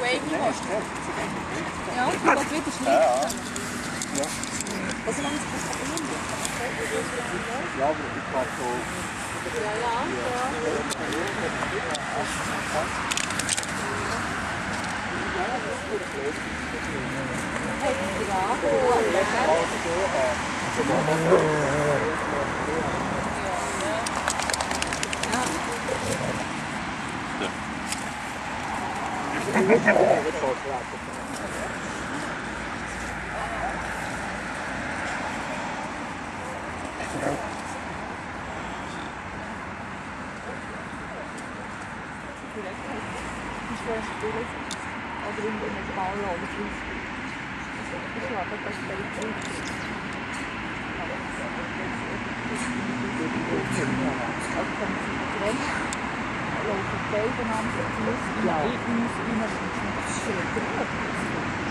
Wavy hast. Ja, das wieder schlecht. Ja. Also wenn es das Problem wird, Ja, aber ich glaube so... ja. Oder in den Ballen oder so. Ich habe das laufen beide an, die Lust in uns,